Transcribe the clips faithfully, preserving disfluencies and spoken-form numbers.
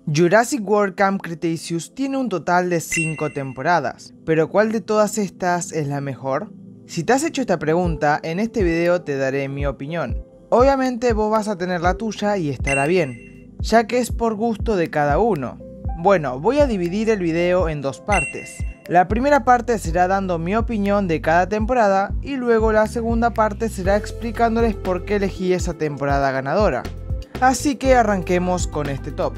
Jurassic World Camp Cretaceous tiene un total de cinco temporadas, pero ¿cuál de todas estas es la mejor? Si te has hecho esta pregunta, en este video te daré mi opinión. Obviamente vos vas a tener la tuya y estará bien, ya que es por gusto de cada uno. Bueno, voy a dividir el video en dos partes. La primera parte será dando mi opinión de cada temporada y luego la segunda parte será explicándoles por qué elegí esa temporada ganadora. Así que arranquemos con este top.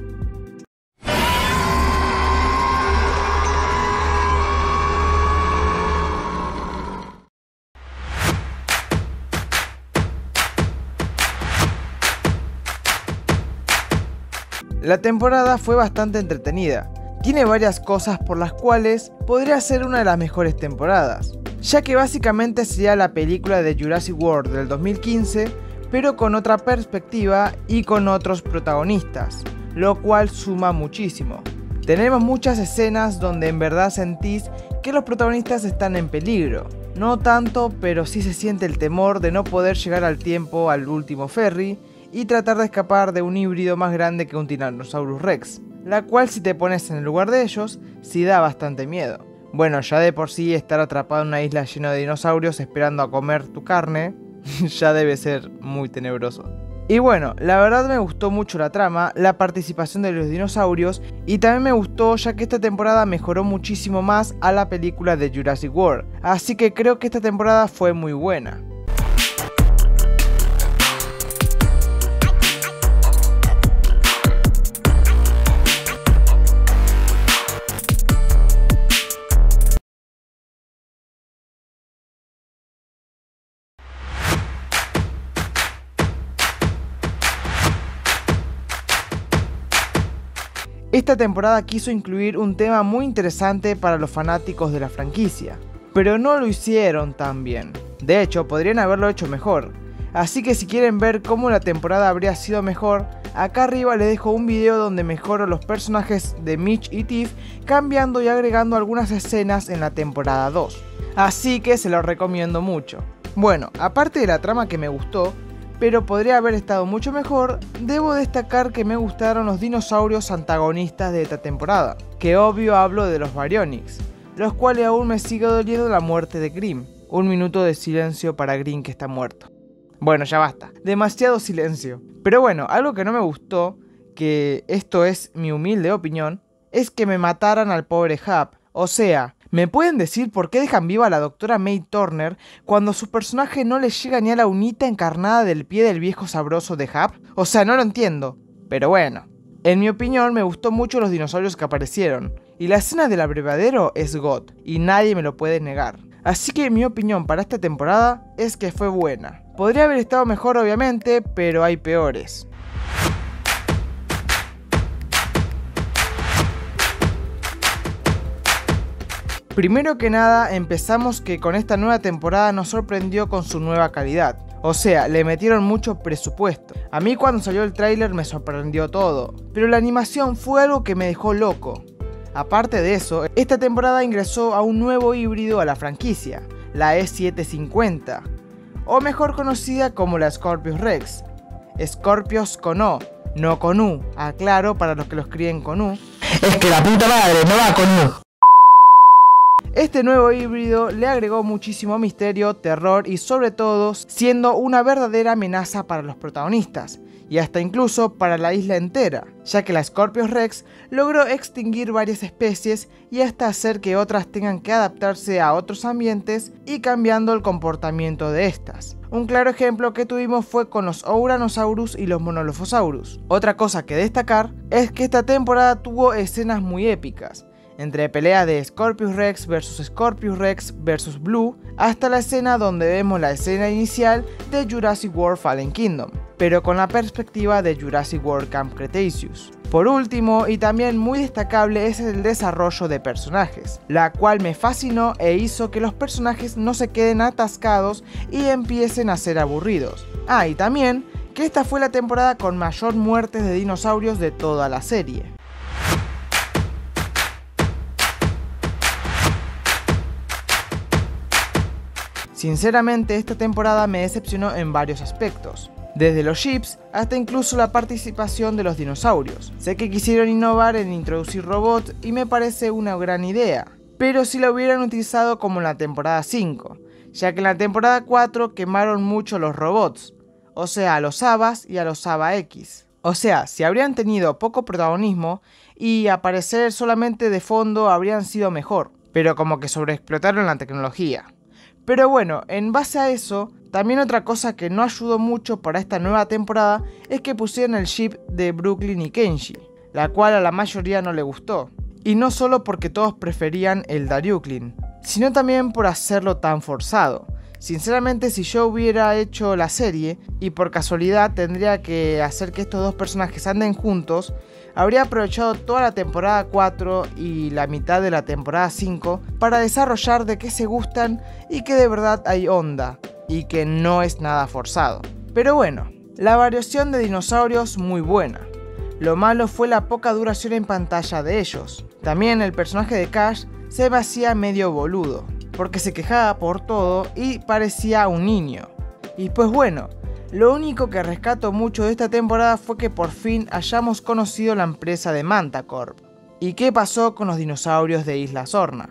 La temporada fue bastante entretenida, tiene varias cosas por las cuales podría ser una de las mejores temporadas, ya que básicamente sería la película de Jurassic World del dos mil quince, pero con otra perspectiva y con otros protagonistas, lo cual suma muchísimo. Tenemos muchas escenas donde en verdad sentís que los protagonistas están en peligro, no tanto, pero sí se siente el temor de no poder llegar al tiempo al último ferry, y tratar de escapar de un híbrido más grande que un Tyrannosaurus Rex, la cual si te pones en el lugar de ellos, sí da bastante miedo. Bueno, ya de por sí estar atrapado en una isla llena de dinosaurios esperando a comer tu carne, ya debe ser muy tenebroso. Y bueno, la verdad me gustó mucho la trama, la participación de los dinosaurios, y también me gustó ya que esta temporada mejoró muchísimo más a la película de Jurassic World, así que creo que esta temporada fue muy buena. Esta temporada quiso incluir un tema muy interesante para los fanáticos de la franquicia, pero no lo hicieron tan bien. De hecho, podrían haberlo hecho mejor. Así que si quieren ver cómo la temporada habría sido mejor, acá arriba les dejo un video donde mejoro los personajes de Mitch y Tiff, cambiando y agregando algunas escenas en la temporada dos. Así que se los recomiendo mucho. Bueno, aparte de la trama que me gustó, pero podría haber estado mucho mejor, debo destacar que me gustaron los dinosaurios antagonistas de esta temporada, que obvio hablo de los Baryonyx, los cuales aún me sigue doliendo la muerte de Grim. Un minuto de silencio para Grim que está muerto. Bueno, ya basta, demasiado silencio. Pero bueno, algo que no me gustó, que esto es mi humilde opinión, es que me mataran al pobre Hap. O sea, ¿me pueden decir por qué dejan viva a la doctora May Turner cuando su personaje no le llega ni a la unita encarnada del pie del viejo sabroso de Hap? O sea, no lo entiendo, pero bueno. En mi opinión me gustó mucho los dinosaurios que aparecieron, y la escena del abrevadero es God, y nadie me lo puede negar. Así que mi opinión para esta temporada es que fue buena. Podría haber estado mejor obviamente, pero hay peores. Primero que nada, empezamos que con esta nueva temporada nos sorprendió con su nueva calidad. O sea, le metieron mucho presupuesto. A mí cuando salió el tráiler me sorprendió todo, pero la animación fue algo que me dejó loco. Aparte de eso, esta temporada ingresó a un nuevo híbrido a la franquicia, la E setecientos cincuenta, o mejor conocida como la Scorpius Rex. Scorpios con O, no con U, aclaro para los que los críen con U. Es que la puta madre no va con U. Este nuevo híbrido le agregó muchísimo misterio, terror y sobre todo siendo una verdadera amenaza para los protagonistas y hasta incluso para la isla entera, ya que la Scorpius Rex logró extinguir varias especies y hasta hacer que otras tengan que adaptarse a otros ambientes y cambiando el comportamiento de estas. Un claro ejemplo que tuvimos fue con los Ouranosaurus y los Monolophosaurus. Otra cosa que destacar es que esta temporada tuvo escenas muy épicas, entre peleas de Scorpius Rex versus Scorpius Rex versus Blue, hasta la escena donde vemos la escena inicial de Jurassic World Fallen Kingdom, pero con la perspectiva de Jurassic World Camp Cretaceous. Por último, y también muy destacable, es el desarrollo de personajes, la cual me fascinó e hizo que los personajes no se queden atascados y empiecen a ser aburridos. Ah, y también que esta fue la temporada con mayor muertes de dinosaurios de toda la serie. Sinceramente, esta temporada me decepcionó en varios aspectos. desde los jeeps hasta incluso la participación de los dinosaurios. Sé que quisieron innovar en introducir robots y me parece una gran idea, pero si lo hubieran utilizado como en la temporada cinco, ya que en la temporada cuatro quemaron mucho los robots, o sea a los Abas y a los Aba X. O sea, si habrían tenido poco protagonismo y aparecer solamente de fondo habrían sido mejor, pero como que sobreexplotaron la tecnología. Pero bueno, en base a eso, también otra cosa que no ayudó mucho para esta nueva temporada es que pusieron el ship de Brooklyn y Kenji, la cual a la mayoría no le gustó. Y no solo porque todos preferían el Daryuklin, sino también por hacerlo tan forzado. Sinceramente, si yo hubiera hecho la serie y por casualidad tendría que hacer que estos dos personajes anden juntos, habría aprovechado toda la temporada cuatro y la mitad de la temporada cinco para desarrollar de qué se gustan y que de verdad hay onda y que no es nada forzado. Pero bueno, la variación de dinosaurios muy buena. Lo malo fue la poca duración en pantalla de ellos. También el personaje de Cash se me hacía medio boludo, porque se quejaba por todo y parecía un niño. Y pues bueno, lo único que rescato mucho de esta temporada fue que por fin hayamos conocido la empresa de Mantacorp. ¿Y qué pasó con los dinosaurios de Isla Sorna?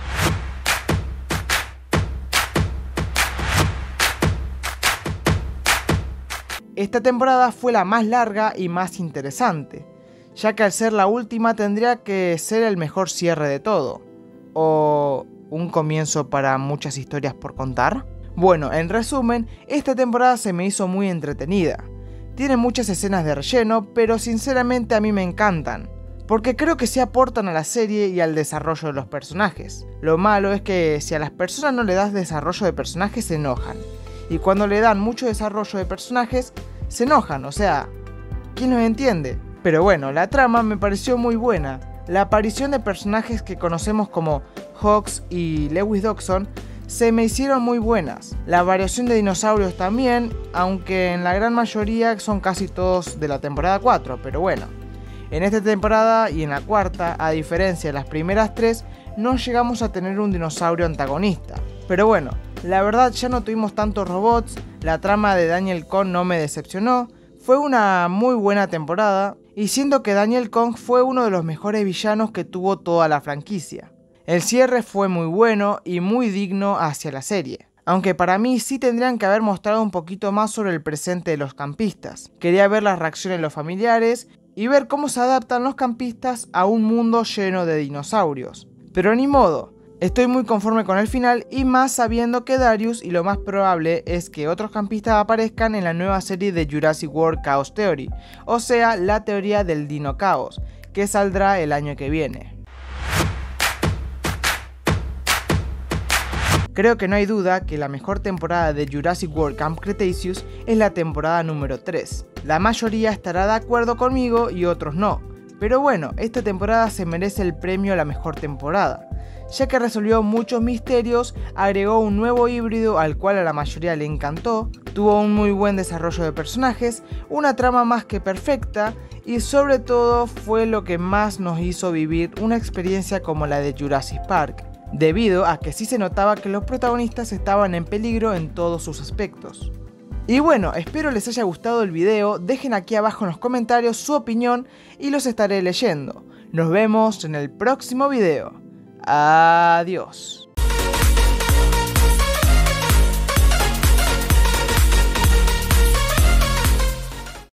Esta temporada fue la más larga y más interesante, ya que al ser la última tendría que ser el mejor cierre de todo. ¿O un comienzo para muchas historias por contar? Bueno, en resumen, esta temporada se me hizo muy entretenida. Tiene muchas escenas de relleno, pero sinceramente a mí me encantan, porque creo que se aportan a la serie y al desarrollo de los personajes. Lo malo es que si a las personas no le das desarrollo de personajes se enojan, y cuando le dan mucho desarrollo de personajes se enojan, o sea, ¿quién los entiende? Pero bueno, la trama me pareció muy buena. La aparición de personajes que conocemos como Hawks y Lewis Dodson se me hicieron muy buenas. La variación de dinosaurios también, aunque en la gran mayoría son casi todos de la temporada cuatro, pero bueno. En esta temporada y en la cuarta, a diferencia de las primeras tres, no llegamos a tener un dinosaurio antagonista. Pero bueno, la verdad ya no tuvimos tantos robots, la trama de Daniel Kong no me decepcionó, fue una muy buena temporada, y siento que Daniel Kong fue uno de los mejores villanos que tuvo toda la franquicia. El cierre fue muy bueno y muy digno hacia la serie, aunque para mí sí tendrían que haber mostrado un poquito más sobre el presente de los campistas. Quería ver las reacciones de los familiares y ver cómo se adaptan los campistas a un mundo lleno de dinosaurios. Pero ni modo, estoy muy conforme con el final y más sabiendo que Darius y lo más probable es que otros campistas aparezcan en la nueva serie de Jurassic World Chaos Theory, o sea, la teoría del Dino Caos, que saldrá el año que viene. Creo que no hay duda que la mejor temporada de Jurassic World Camp Cretaceous es la temporada número tres. La mayoría estará de acuerdo conmigo y otros no, pero bueno, esta temporada se merece el premio a la mejor temporada, ya que resolvió muchos misterios, agregó un nuevo híbrido al cual a la mayoría le encantó, tuvo un muy buen desarrollo de personajes, una trama más que perfecta y sobre todo fue lo que más nos hizo vivir una experiencia como la de Jurassic Park, debido a que sí se notaba que los protagonistas estaban en peligro en todos sus aspectos. Y bueno, espero les haya gustado el video, dejen aquí abajo en los comentarios su opinión y los estaré leyendo. Nos vemos en el próximo video. Adiós.